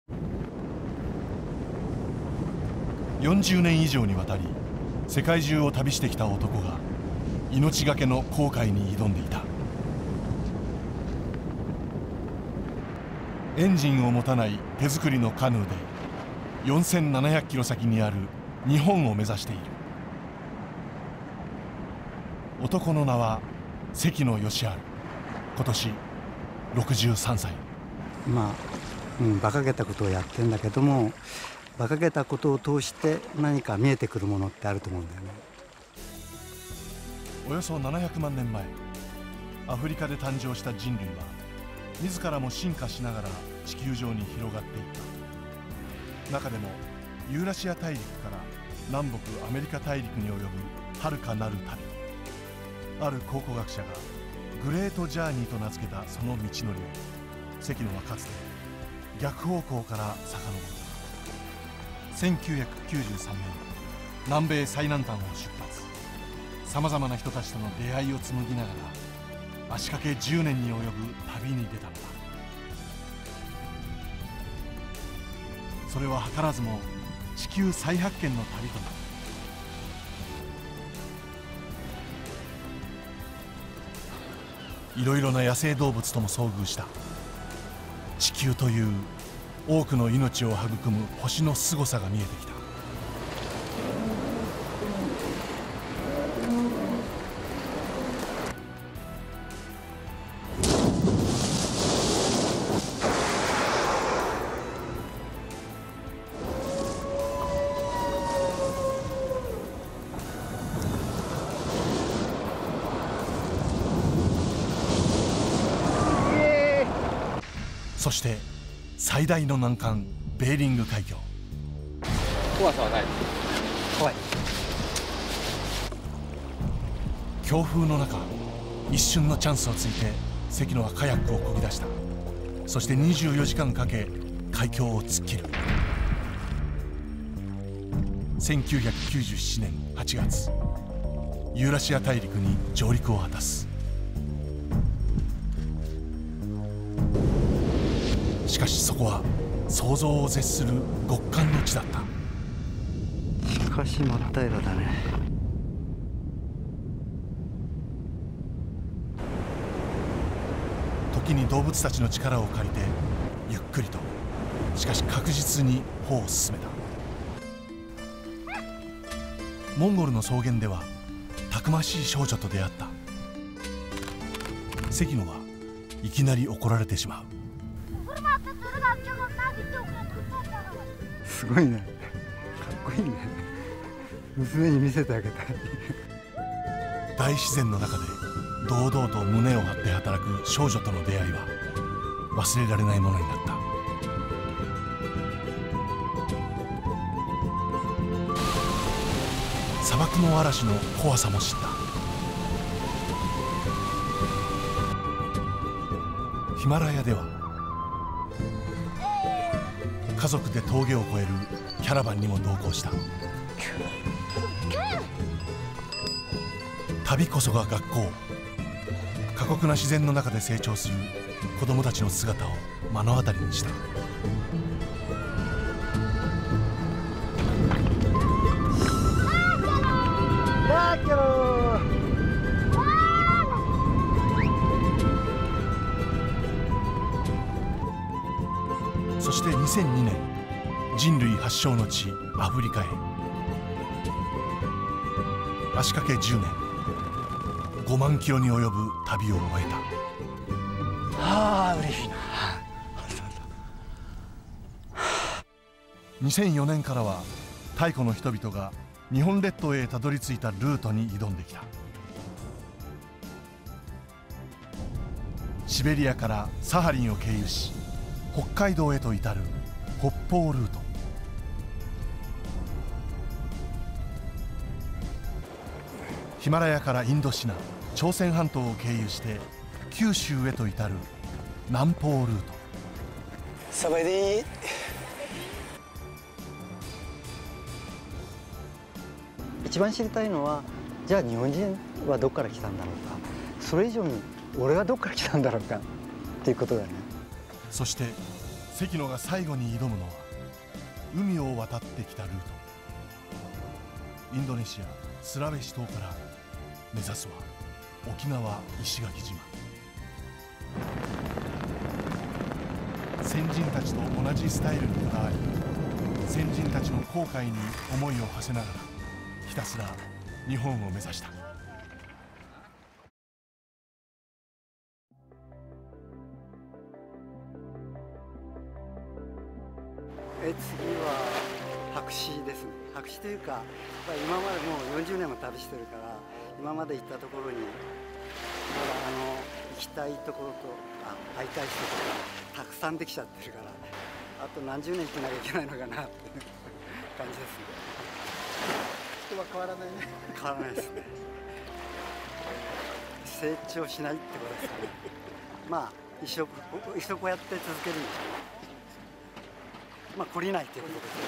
40年以上にわたり世界中を旅してきた男が命がけの航海に挑んでいた。エンジンを持たない手作りのカヌーで4700キロ先にある日本を目指している。男の名は関野吉治、今年63歳。 馬鹿げたことをやってんだけども、馬鹿げたことを通して何か見えてくるものってあると思うんだよね。 およそ700万年前、アフリカで誕生した人類は自らも進化しながら地球上に広がっていった。中でもユーラシア大陸から南北アメリカ大陸に及ぶ遥かなる旅、ある考古学者がグレートジャーニーと名付けたその道のりを関野はかつて逆方向から遡った。1993年、南米最南端を出発。さまざまな人たちとの出会いを紡ぎながら足掛け10年に及ぶ旅に出たのだ。それは図らずも地球再発見の旅となる。いろいろな野生動物とも遭遇した。地球という多くの命を育む星の凄さが見えてきた。そして最大の難関、ベーリング海峡。 怖さはない。 怖い。 強風の中、一瞬のチャンスをついて関野はカヤックを漕ぎ出した。そして24時間かけ海峡を突っ切る。1997年8月、ユーラシア大陸に上陸を果たす。しかしそこは想像を絶する極寒の地だった。 しかし真っ平らだね。 時に動物たちの力を借りてゆっくりと、しかし確実に歩を進めた。モンゴルの草原ではたくましい少女と出会った。関野はいきなり怒られてしまう。 すごいね、かっこいいね。娘に見せてあげたい。 大自然の中で堂々と胸を張って働く少女との出会いは忘れられないものになった。砂漠の嵐の怖さも知った。ヒマラヤでは家族で峠を越えるキャラバンにも同行した。旅こそが学校。過酷な自然の中で成長する子どもたちの姿を目の当たりにした。そして2002年、人類発祥の地アフリカへ。足掛け10年、5万キロに及ぶ旅を終えた。 はあ、嬉しいな。 2004年からは太古の人々が日本列島へたどり着いたルートに挑んできた。シベリアからサハリンを経由し北海道へと至る北方ルート。ヒマラヤからインドシナ、朝鮮半島を経由して九州へと至る南方ルート。 サバイディ。一番知りたいのは、じゃあ日本人はどこから来たんだろうか、それ以上に俺はどこから来たんだろうかっていうことだね。 そして関野が最後に挑むのは海を渡ってきたルート。インドネシアスラウェシ島から目指すは沖縄石垣島。先人たちと同じスタイルにこだわり、先人たちの後悔に思いを馳せながらひたすら日本を目指した。 次は白紙ですね。白紙というか、今までもう40年も旅してるから、今まで行ったところにまだ行きたいところと会いたい人とかたくさんできちゃってるから、あと何十年生きなきゃいけないのかなっていう感じですね。 人は変わらないね。 変わらないですね。成長しないってことですかね。まあ一生こうやって続けるんでしょうね。まあ懲りないということです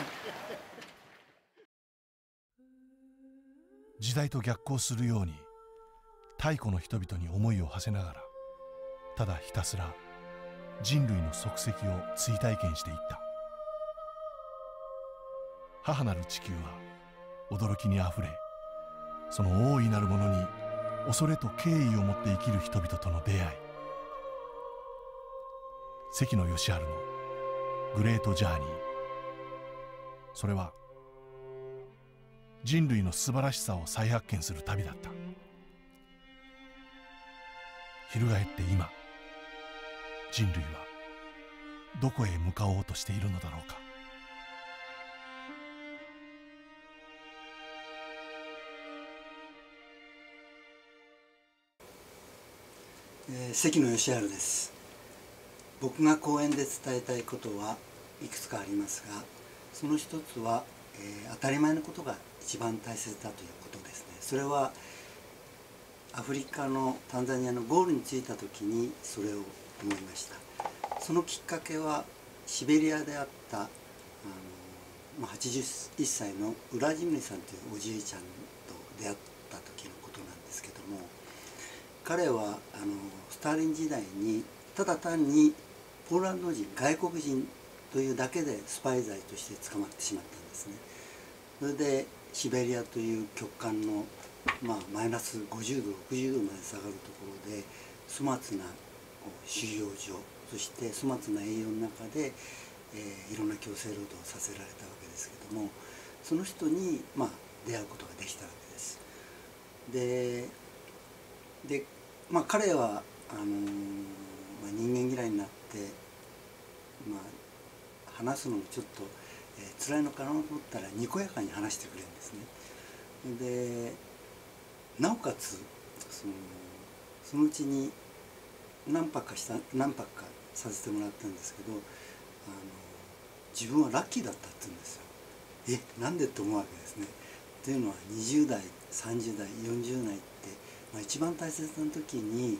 ね。 時代と逆行するように太古の人々に思いを馳せながら、ただひたすら人類の足跡を追体験していった。母なる地球は驚きにあふれ、その大いなるものに恐れと敬意を持って生きる人々との出会い。関野吉晴のグレートジャーニー。それは人類の素晴らしさを再発見する旅だった。翻って今、人類はどこへ向かおうとしているのだろうか。 関野吉晴です。僕が講演で伝えたいことはいくつかありますが、その一つは、当たり前のことが一番大切だということですね。それはアフリカのタンザニアのゴールに着いた時にそれを思いました。そのきっかけはシベリアであった81歳のウラジミルさんというおじいちゃんと出会った時のことなんですけども、彼はスターリン時代にただ単にポーランド人、外国人というだけでスパイ罪として捕まってしまったんですね。それでシベリアという極寒の、マイナス50度60度まで下がるところで粗末な収容所、そして粗末な栄養の中で、いろんな強制労働をさせられたわけですけども、その人に、出会うことができたわけです。で、彼は人間嫌いになって、話すのもちょっと、辛いのかなと思ったらにこやかに話してくれるんですね。でなおかつそのうちに何泊かさせてもらったんですけど、自分はラッキーだったって言うんですよ。なんでって思うわけですね。というのは20代30代40代って、一番大切な時に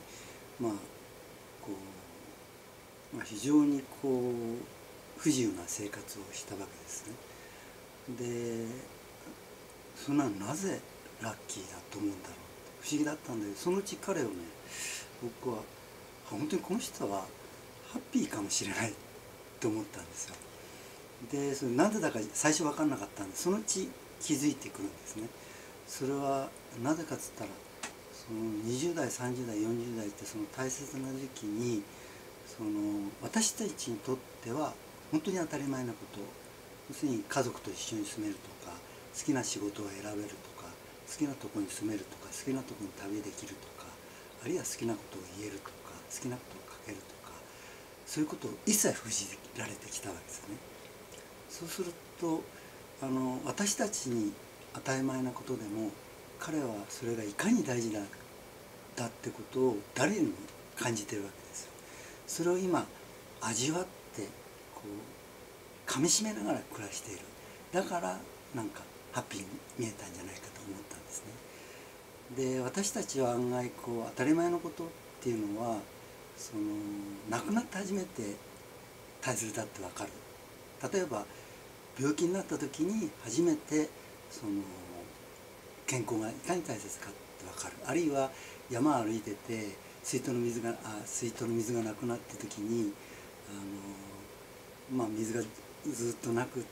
非常に不自由な生活をしたわけですね。でそんなのなぜラッキーだと思うんだろうって不思議だったんだけど、そのうち彼をね、僕は本当にこの人はハッピーかもしれないと思ったんですよ。でそれなんでだか最初分かんなかったんで、そのうち気づいてくるんですね。それはなぜかっつったら、その20代30代40代ってその大切な時期に私たちにとっては本当に当たり前なこと、要するに家族と一緒に住めるとか、好きな仕事を選べるとか、好きなところに住めるとか、好きなところに旅できるとか、あるいは好きなことを言えるとか、好きなことを書けるとか、そういうことを一切封じられてきたわけですね。そうすると私たちに当たり前なことでも、彼はそれがいかに大事だってことを誰にも感じてるわけですよ。それを今味わって噛みしめながら暮らしている。だからハッピーに見えたんじゃないかと思ったんですね。で私たちは案外当たり前のことっていうのは亡くなって初めて大切だって分かる。例えば病気になった時に初めて健康がいかに大切かって分かる。あるいは山を歩いてて水筒の水がなくなった時に水がずっとなくって、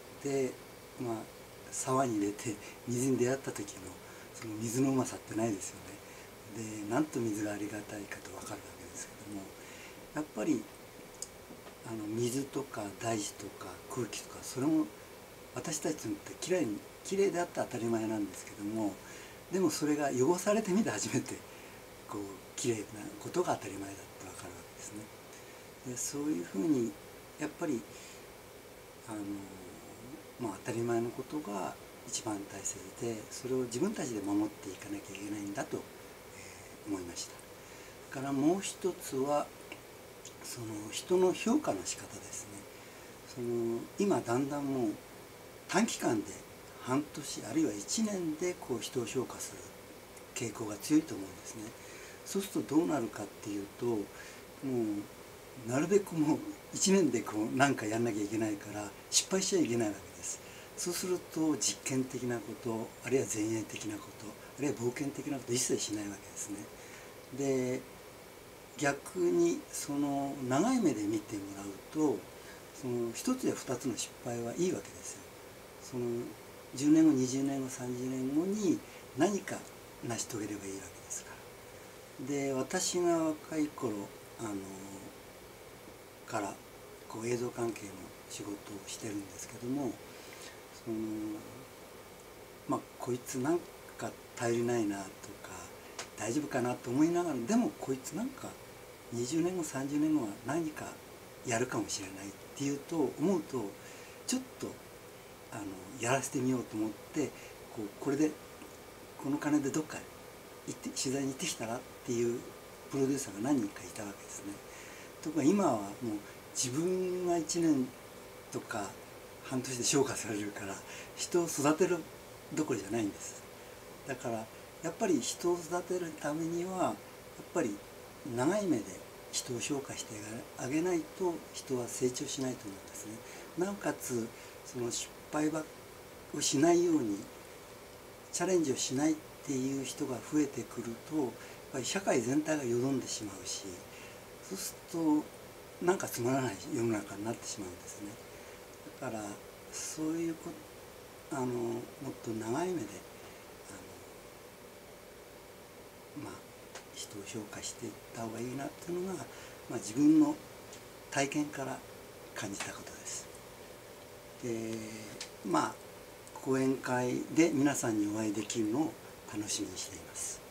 沢に入れて水に出会った時のその水のうまさってないですよね。でなんと水がありがたいかと分かるわけですけども、やっぱり水とか大地とか空気とか、それも私たちにとってきれいであって当たり前なんですけども、でもそれが汚されてみて初めてきれいなことが当たり前だって分かるわけですね。でそういうふうにやっぱり当たり前のことが一番大切で、それを自分たちで守っていかなきゃいけないんだと、思いました。だからもう一つはその人の評価の仕方ですね。今だんだんもう短期間で半年あるいは1年で人を評価する傾向が強いと思うんですね。そうするとどうなるかっていうと、もうなるべくもう1年で何かやんなきゃいけないから失敗しちゃいけないわけです。そうすると実験的なこと、あるいは前衛的なこと、あるいは冒険的なこと一切しないわけですね。で逆にその長い目で見てもらうと、その1つや2つの失敗はいいわけですよ。その10年後20年後30年後に何か成し遂げればいいわけですから。で私が若い頃から映像関係の仕事をしてるんですけども、こいつなんか頼りないなとか大丈夫かなと思いながら、でもこいつなんか20年後30年後は何かやるかもしれないっていうと思うと、ちょっとやらせてみようと思って、これでこの金でどっか取材に行ってきたらっていうプロデューサーが何人かいたわけですね。ところが今はもう自分が1年とか半年で評価されるから、人を育てるどころじゃないんです。だからやっぱり人を育てるためにはやっぱり長い目で人を評価してあげないと人は成長しないと思うんですね。なおかつその失敗をしないようにチャレンジをしないっていう人が増えてくると、やっぱり社会全体がよどんでしまうし、そうするとなんかつまらない世の中になってしまうんですね。だからそういうもっと長い目で人を評価していった方がいいなっていうのが、自分の体験から感じたことです。で講演会で皆さんにお会いできるのを楽しみにしています。